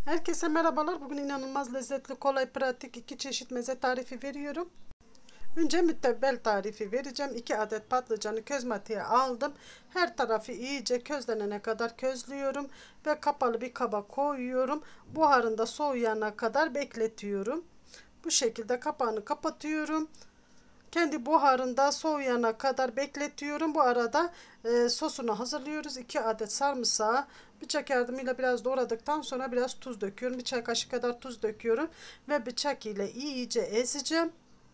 Herkese merhabalar. Bugün inanılmaz lezzetli, kolay, pratik 2 çeşit meze tarifi veriyorum. Önce mütebbel tarifi vereceğim. 2 adet patlıcanı közmatiğe aldım. Her tarafı iyice közlenene kadar közlüyorum ve kapalı bir kaba koyuyorum. Buharında soğuyana kadar bekletiyorum. Bu şekilde kapağını kapatıyorum. Kendi buharında soğuyana kadar bekletiyorum. Bu arada sosunu hazırlıyoruz. 2 adet sarımsağı bıçak yardımıyla biraz doğradıktan sonra biraz tuz döküyorum. Bir çay kaşığı kadar tuz döküyorum ve bıçak ile iyice ezeceğim.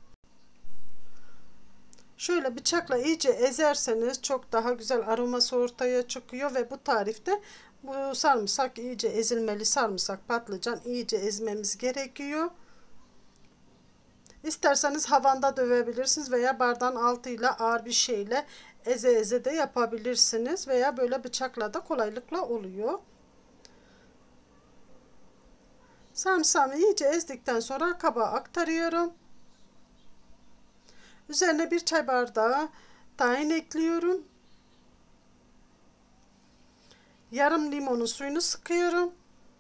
Şöyle bıçakla iyice ezerseniz çok daha güzel aroması ortaya çıkıyor ve bu tarifte bu sarımsak iyice ezilmeli. Sarımsak, patlıcan iyice ezmemiz gerekiyor. İsterseniz havanda dövebilirsiniz veya bardağın altıyla ağır bir şeyle eze eze de yapabilirsiniz veya böyle bıçakla da kolaylıkla oluyor. Sarımsağı iyice ezdikten sonra kaba aktarıyorum. Üzerine bir çay bardağı tahin ekliyorum. Yarım limonun suyunu sıkıyorum.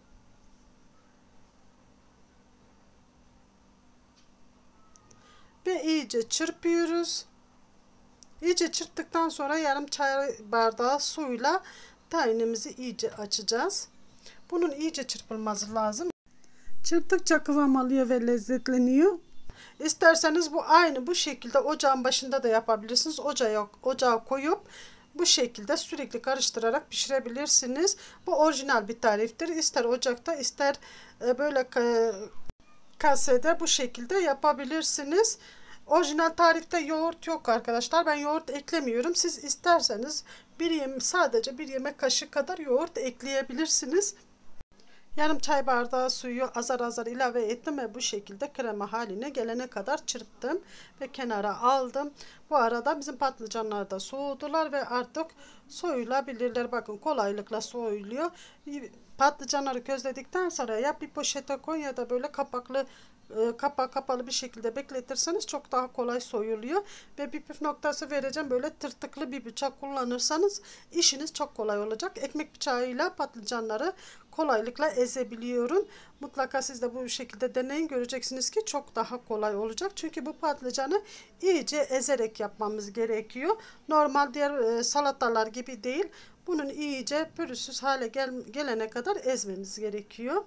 Ve iyice çırpıyoruz. İyice çırptıktan sonra yarım çay bardağı suyla tahinimizi iyice açacağız. Bunun iyice çırpılması lazım. Çırptıkça kıvam alıyor ve lezzetleniyor. İsterseniz aynı bu şekilde ocağın başında da yapabilirsiniz. Ocağa koyup bu şekilde sürekli karıştırarak pişirebilirsiniz. Bu orijinal bir tariftir. İster ocakta ister böyle kasede bu şekilde yapabilirsiniz. Orijinal tarifte yoğurt yok arkadaşlar. Ben yoğurt eklemiyorum. Siz isterseniz sadece bir yemek kaşığı kadar yoğurt ekleyebilirsiniz. Yarım çay bardağı suyu azar azar ilave ettim ve bu şekilde krema haline gelene kadar çırptım ve kenara aldım. Bu arada bizim patlıcanlar da soğudular ve artık soyulabilirler. Bakın kolaylıkla soyuluyor. Patlıcanları közledikten sonra ya bir poşete koy ya da böyle kapağı kapalı bir şekilde bekletirseniz çok daha kolay soyuluyor. Ve bir püf noktası vereceğim. Böyle tırtıklı bir bıçak kullanırsanız işiniz çok kolay olacak. Ekmek bıçağıyla patlıcanları kolaylıkla ezebiliyorum. Mutlaka siz de bu şekilde deneyin. Göreceksiniz ki çok daha kolay olacak. Çünkü bu patlıcanı iyice ezerek yapmamız gerekiyor. Normal diğer salatalar gibi değil. Bunun iyice pürüzsüz hale gelene kadar ezmemiz gerekiyor.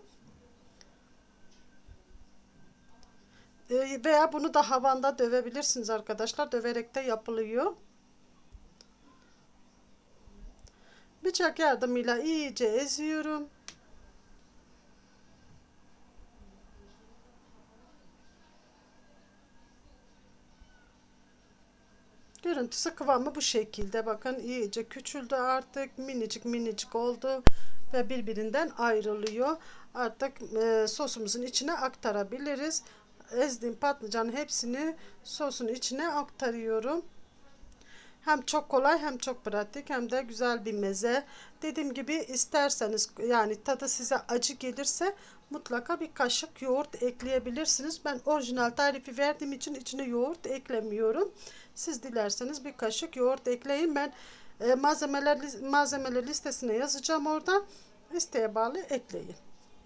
Veya bunu da havanda dövebilirsiniz arkadaşlar. Döverek de yapılıyor. Bıçak yardımıyla iyice eziyorum. Görüntüsü kıvamı bu şekilde. Bakın iyice küçüldü artık. Minicik minicik oldu. Ve birbirinden ayrılıyor. Artık sosumuzun içine aktarabiliriz. Ezdiğim patlıcanın hepsini sosun içine aktarıyorum. Hem çok kolay hem çok pratik hem de güzel bir meze. Dediğim gibi isterseniz yani tadı size acı gelirse mutlaka bir kaşık yoğurt ekleyebilirsiniz. Ben orijinal tarifi verdiğim için içine yoğurt eklemiyorum. Siz dilerseniz bir kaşık yoğurt ekleyin. Ben malzemeler listesine yazacağım orada. İsteğe bağlı ekleyin.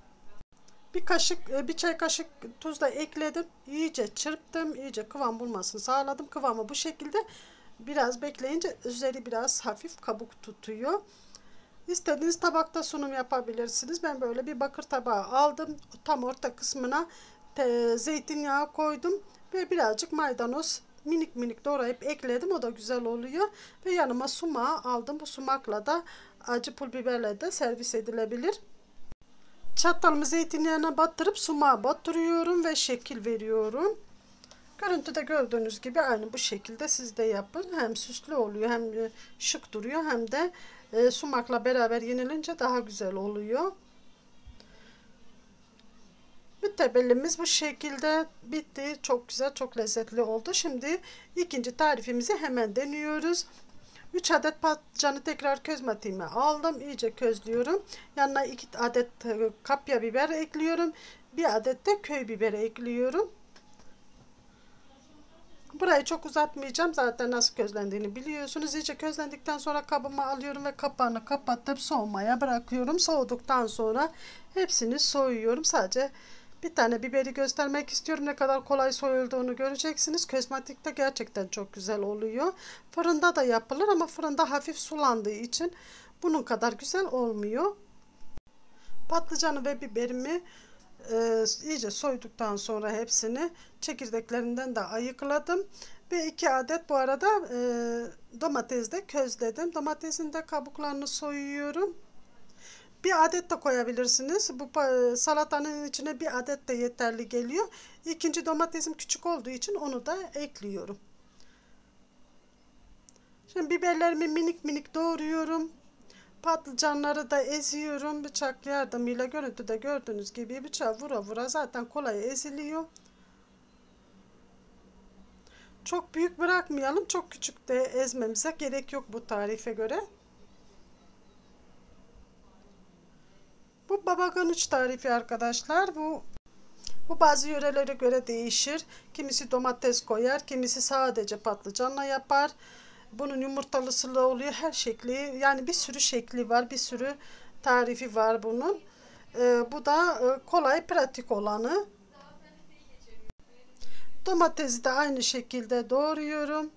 Bir çay kaşık tuz da ekledim. İyice çırptım. İyice kıvam bulmasını sağladım. Kıvamı bu şekilde. Biraz bekleyince üzeri biraz hafif kabuk tutuyor. İstediğiniz tabakta sunum yapabilirsiniz. Ben böyle bir bakır tabağı aldım. Tam orta kısmına zeytinyağı koydum. Ve birazcık maydanoz minik minik doğrayıp ekledim. O da güzel oluyor. Ve yanıma sumağı aldım. Bu sumakla da acı pul biberle de servis edilebilir. Çatalımı zeytinyağına batırıp sumağa batırıyorum ve şekil veriyorum. Görüntüde gördüğünüz gibi aynı bu şekilde siz de yapın. Hem süslü oluyor hem şık duruyor hem de sumakla beraber yenilince daha güzel oluyor. Mütebbelimiz bu şekilde bitti. Çok güzel, çok lezzetli oldu. Şimdi ikinci tarifimizi hemen deniyoruz. 3 adet patlıcanı tekrar közmatiğime aldım. İyice közlüyorum. Yanına 2 adet kapya biber ekliyorum. 1 adet de köy biberi ekliyorum. Burayı çok uzatmayacağım. Zaten nasıl közlendiğini biliyorsunuz. İyice közlendikten sonra kabıma alıyorum ve kapağını kapatıp soğumaya bırakıyorum. Soğuduktan sonra hepsini soyuyorum. Sadece bir tane biberi göstermek istiyorum. Ne kadar kolay soyulduğunu göreceksiniz. Közmatikte gerçekten çok güzel oluyor. Fırında da yapılır ama fırında hafif sulandığı için bunun kadar güzel olmuyor. Patlıcanı ve biberimi iyice soyduktan sonra hepsini çekirdeklerinden de ayıkladım. Ve 2 adet bu arada domates de közledim. Domatesin de kabuklarını soyuyorum. Bir adet de koyabilirsiniz. Bu salatanın içine bir adet de yeterli geliyor. İkinci domatesim küçük olduğu için onu da ekliyorum. Şimdi biberlerimi minik minik doğruyorum. Patlıcanları da eziyorum. Bıçak yardımıyla görüntüde gördüğünüz gibi bıçağı vura vura zaten kolay eziliyor. Çok büyük bırakmayalım. Çok küçük de ezmemize gerek yok bu tarife göre. Bu baba ganoush tarifi arkadaşlar. Bu bazı yörelere göre değişir. Kimisi domates koyar, kimisi sadece patlıcanla yapar. Bunun yumurtalısı da oluyor. Her şekli, yani bir sürü şekli var, bir sürü tarifi var bunun. Bu da kolay, pratik olanı. Domatesi de aynı şekilde doğruyorum.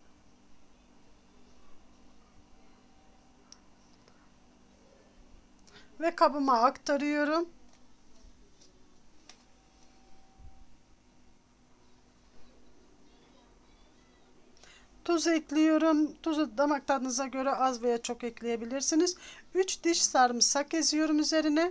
Ve kabıma aktarıyorum. Tuz ekliyorum. Tuzu damak tadınıza göre az veya çok ekleyebilirsiniz. 3 diş sarımsak eziyorum üzerine.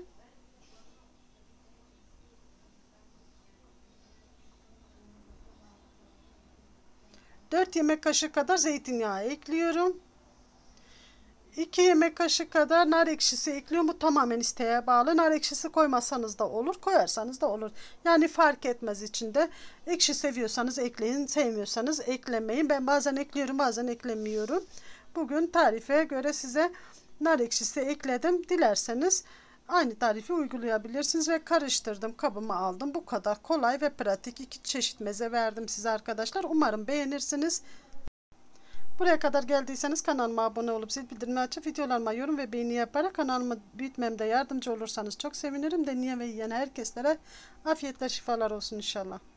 Dört yemek kaşığı kadar zeytinyağı ekliyorum. 2 yemek kaşığı kadar nar ekşisi ekliyorum. Bu tamamen isteğe bağlı. Nar ekşisi koymazsanız da olur, koyarsanız da olur. Yani fark etmez içinde. Ekşi seviyorsanız ekleyin, sevmiyorsanız eklemeyin. Ben bazen ekliyorum, bazen eklemiyorum. Bugün tarife göre size nar ekşisi ekledim. Dilerseniz aynı tarifi uygulayabilirsiniz ve karıştırdım, kabıma aldım. Bu kadar kolay ve pratik 2 çeşit meze verdim size arkadaşlar. Umarım beğenirsiniz. Buraya kadar geldiyseniz kanalıma abone olup zil bildirimi açıp videolarıma yorum ve beğeni yaparak kanalımı büyütmemde yardımcı olursanız çok sevinirim. Deneyen ve yiyen herkeslere afiyetler, şifalar olsun inşallah.